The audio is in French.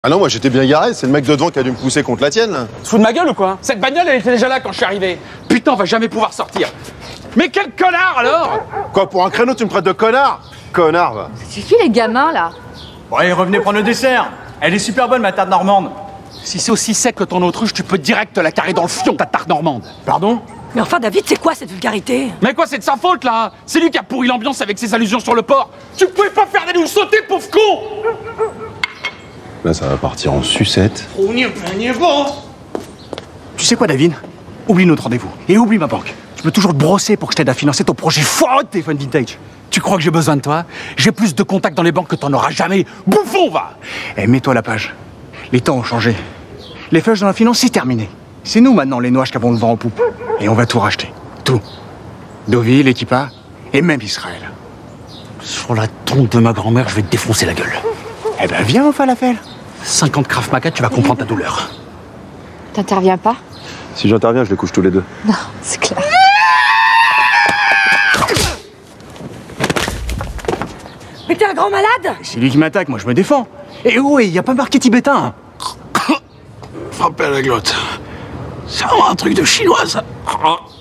Ah non, moi j'étais bien garé, c'est le mec de devant qui a dû me pousser contre la tienne, là. Tu te fous de ma gueule ou quoi? Cette bagnole, elle était déjà là quand je suis arrivé. Putain, on va jamais pouvoir sortir. Mais quel connard, alors? Quoi, pour un créneau, tu me traites de connard? Connard, va. C'est qui les gamins, là? Bon, allez, revenez prendre le dessert. Elle est super bonne, ma tarte normande. Si c'est aussi sec que ton autruche, tu peux direct la carrer dans le fion, ta tarte normande. Pardon? Mais enfin, David, c'est quoi cette vulgarité? Mais quoi, c'est de sa faute, là? C'est lui qui a pourri l'ambiance avec ses allusions sur le port. Tu pouvais pas faire d'aller nous sauter, pauvre con! Là, ça va partir en sucette. Tu sais quoi, David? Oublie notre rendez-vous. Et oublie ma banque. Je peux toujours te brosser pour que je t'aide à financer ton projet foireux de téléphone vintage. Tu crois que j'ai besoin de toi? J'ai plus de contacts dans les banques que t'en auras jamais. Bouffon, va! Eh, mets-toi à la page. Les temps ont changé. Les flashs dans la finance, c'est terminé. C'est nous maintenant, les noix qui avons le vent en poupe. Et on va tout racheter. Tout. Deauville, Equipa, et même Israël. Sur la tombe de ma grand-mère, je vais te défoncer la gueule. Eh ben, viens, on falafel. 50 Krav Maga, tu vas comprendre ta douleur. T'interviens pas? Si j'interviens, je les couche tous les deux. Non, c'est clair. Mais t'es un grand malade? C'est lui qui m'attaque, moi je me défends. Et oh, y a pas marqué tibétain. Frapper à la glotte. C'est vraiment un truc de chinois, ça.